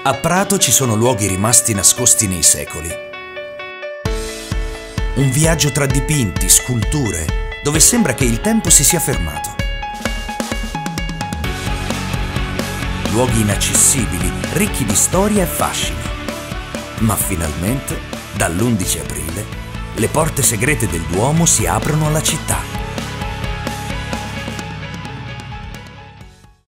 A Prato ci sono luoghi rimasti nascosti nei secoli. Un viaggio tra dipinti, sculture, dove sembra che il tempo si sia fermato. Luoghi inaccessibili, ricchi di storia e fascino. Ma finalmente, dall'11 aprile, le porte segrete del Duomo si aprono alla città.